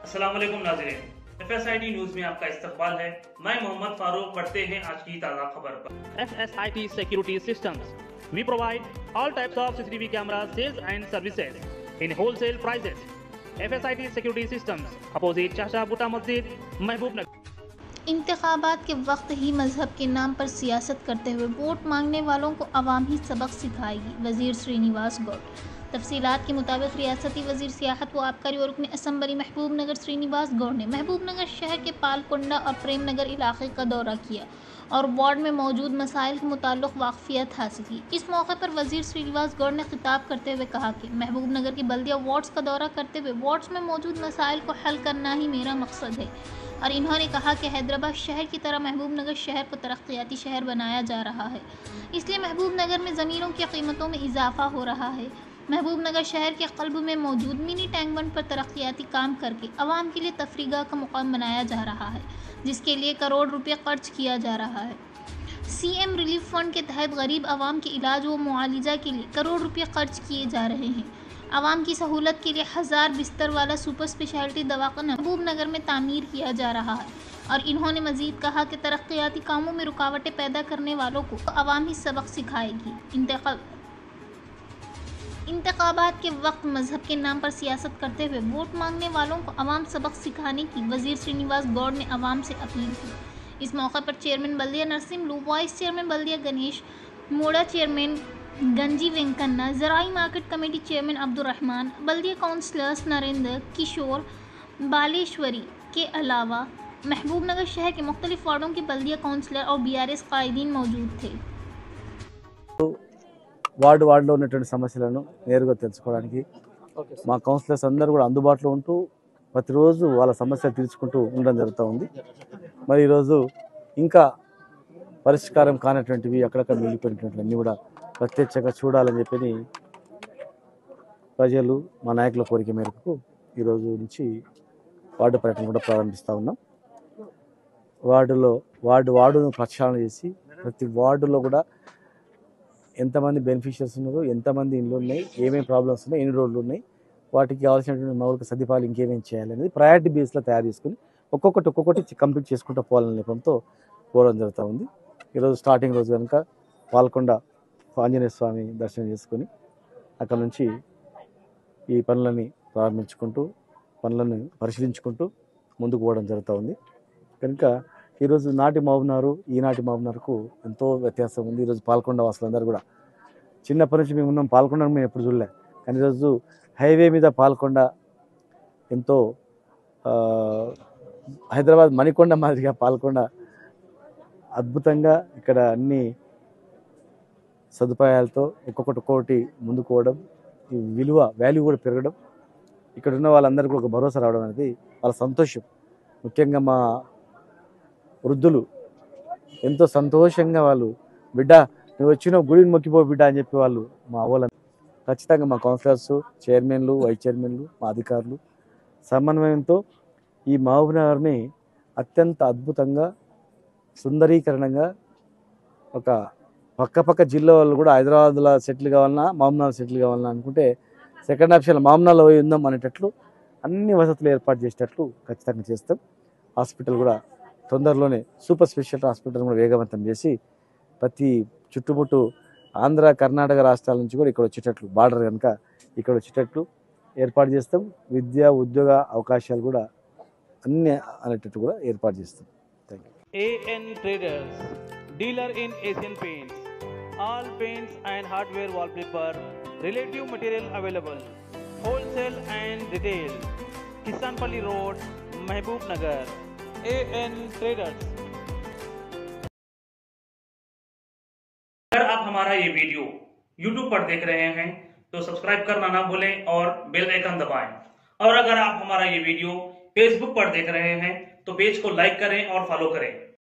अस्सलाम वालेकुम नाज़रीन, FSIT न्यूज में आपका इस्तकबाल है। मैं मोहम्मद फारूक। बढ़ते हैं आज की ताज़ा खबर पर। FSIT Security Systems. We provide all types of CCTV camera sales and services in wholesale prices. FSIT Security Systems, opposite चाचा बूटा मस्जिद, महबूब नगर। इंतखाबात के वक्त ही मजहब के नाम पर सियासत करते हुए वोट मांगने वालों को अवाम ही सबक सिखाएगी, वजीर श्रीनिवास गौड़। तफसीलात के मुताबिक रियासती वजीर सियाहत व आबकारी और रुकन असम्बली महबूब नगर श्रीनिवास गौड़ ने महबूब नगर शहर के पालकोंडा और प्रेम नगर इलाके का दौरा किया और वार्ड में मौजूद मसाइल के मुताल्लिक़ वाक़फियत हासिल की। इस मौके पर वजीर श्रीनिवास गौड़ ने खिताब करते हुए कहा कि महबूब नगर की बल्दिया वार्ड्स का दौरा करते हुए वार्ड्स में मौजूद मसाइल को हल करना ही मेरा मकसद है। और इन्होंने कहा कि हैदराबाद शहर की तरह महबूब नगर शहर को तरक्याती शहर बनाया जा रहा है, इसलिए महबूब नगर में ज़मीनों की कीमतों में इजाफा हो रहा है। महबूब नगर शहर के क़ल्ब में मौजूद मिनी टैंक बंड पर तरक्याती काम करके आवाम के लिए तफरीगाह का मुकाम बनाया जा रहा है, जिसके लिए करोड़ रुपये खर्च किया जा रहा है। CM रिलीफ फंड के तहत गरीब आवाम के इलाज व मुआलिजा के लिए करोड़ रुपये खर्च किए जा रहे हैं। आवाम की सहूलत के लिए 1000 बिस्तर वाला सुपर स्पेशलिटी दवाखाना महबूब नगर में तामीर किया जा रहा है। और इन्होंने मजीद कहा कि तरक्याती कामों में रुकावटें पैदा करने वालों को आवाम ही सबक सिखाएगी। इंतखाबात के वक्त मजहब के नाम पर सियासत करते हुए वोट मांगने वालों को आवाम सबक सिखाने की वजीर श्रीनिवास गौड़ ने आवाम से अपील की। इस मौके पर चेयरमैन बल्दिया नरसिम्लू, वाइस चेयरमैन बल्दिया गणेश, मोड़ा चेयरमैन गंजी वेंकन्ना, ज़राई मार्केट कमेटी चेयरमैन अब्दुर्रहमान, बल्दिया काउंसलर्स नरेंद्र, किशोर, बालेश्वरी के अलावा महबूब नगर शहर के मुख्तलिफ वार्डों के बल्दिया काउंसलर और BRS कायदीन मौजूद थे। వార్డులో ఉన్నటువంటి సమస్యలను నేరుగా తెలుసుకోవడానికి మా కౌన్సిలర్స్ అందరూ కూడా అందుబాటులో ఉంటూ ప్రతిరోజు వాళ్ళ సమస్యలు తీర్చుకుంటూ ఉండడం జరుగుతూ ఉంది. మరి ఈరోజు ఇంకా పరిష్కారం కానటువంటివి అక్కడక్కడ మిగిలిపోయినటువంటి అన్నీ కూడా ప్రత్యక్షంగా చూడాలని చెప్పి ప్రజలు మా నాయకుల కోరిక మేరకు ఈరోజు నుంచి వార్డు పర్యటన కూడా ప్రారంభిస్తూ ఉన్నాం. వార్డును ప్రక్షాళన చేసి ప్రతి వార్డులో కూడా ఎంతమంది బెనిఫిషియర్స్ ఉన్నారు, ఎంతమంది ఇండ్లు ఉన్నాయి, ఏమేమి ప్రాబ్లమ్స్ ఉన్నాయి, ఎన్ని రోడ్లు ఉన్నాయి, వాటికి కావాల్సినటువంటి మౌలిక సదుపాయాలు ఇంకేమేమి చేయాలి అనేది ప్రయారిటీ బేస్లో తయారు చేసుకుని ఒక్కొక్కటి కంప్లీట్ చేసుకుంటూ పోవాలనే నేపథ్యంతో పోవడం జరుగుతూ ఉంది. ఈరోజు స్టార్టింగ్ రోజు కనుక పాల్కొండ ఆంజనేయ స్వామి దర్శనం చేసుకొని అక్కడ నుంచి ఈ పనులని ప్రారంభించుకుంటూ పనులను పరిశీలించుకుంటూ ముందుకు పోవడం జరుగుతూ ఉంది. కనుక ఈరోజు నాటి మహబూబ్నగర్ ఈనాటి మహబూబ్నగర్కు ఎంతో వ్యత్యాసం ఉంది. ఈరోజు పాల్కొండ వాసులందరూ కూడా చిన్నప్పటి నుంచి మేము ఉన్నాం, పాల్కొండ మేము ఎప్పుడు చూడలే, కానీ ఈరోజు హైవే మీద పాల్కొండ ఎంతో హైదరాబాద్ మణికొండ మాదిరిగా పాల్కొండ అద్భుతంగా ఇక్కడ అన్ని సదుపాయాలతో ఒక్కొక్కటి ముందుకు పోవడం, ఈ వాల్యూ కూడా పెరగడం, ఇక్కడ ఉన్న వాళ్ళందరికీ కూడా ఒక భరోసా రావడం అనేది వాళ్ళ సంతోషం. ముఖ్యంగా మా వృద్ధులు ఎంతో సంతోషంగా వాళ్ళు, బిడ్డ నువ్వు వచ్చిన గుడిని మొక్కిపో బిడ్డ అని చెప్పి వాళ్ళు మా అవ్వలను ఖచ్చితంగా మా కౌన్సిలర్స్, చైర్మన్లు, వైస్ చైర్మన్లు, మా అధికారులు సమన్వయంతో ఈ మహబూబ్నగర్ని అత్యంత అద్భుతంగా సుందరీకరణంగా ఒక పక్క జిల్లా వాళ్ళు కూడా హైదరాబాద్లో సెటిల్ కావాలన్నా మహబూబ్నగర్ సెటిల్ కావాలన్నా అనుకుంటే సెకండ్ ఆప్షన్ మహబూబ్నగర్లో పోయి ఉందాం అనేటట్లు అన్ని వసతులు ఏర్పాటు చేసేటట్లు ఖచ్చితంగా చేస్తాం. హాస్పిటల్ కూడా తొందరలోనే సూపర్ స్పెషాలిటీ హాస్పిటల్ కూడా వేగవంతం చేసి ప్రతి చుట్టుముట్టు ఆంధ్ర కర్ణాటక రాష్ట్రాల నుంచి కూడా ఇక్కడ వచ్చేటట్లు, బార్డర్ కనుక ఇక్కడ వచ్చేటట్లు ఏర్పాటు చేస్తాం. విద్య ఉద్యోగ అవకాశాలు కూడా అన్ని అనేటట్టు కూడా ఏర్పాటు చేస్తాం. Thank you. AN Traders, dealer in Asian Paints, all paints and hardware, wallpaper, relative material available, wholesale and retail, Kisanpalli Road, Mahbub Nagar. AN Traders. अगर आप हमारा ये वीडियो YouTube पर देख रहे हैं तो सब्सक्राइब करना ना भूलें और बेल आइकन दबाएं। और अगर आप हमारा ये वीडियो Facebook पर देख रहे हैं तो पेज को लाइक करें और फॉलो करें।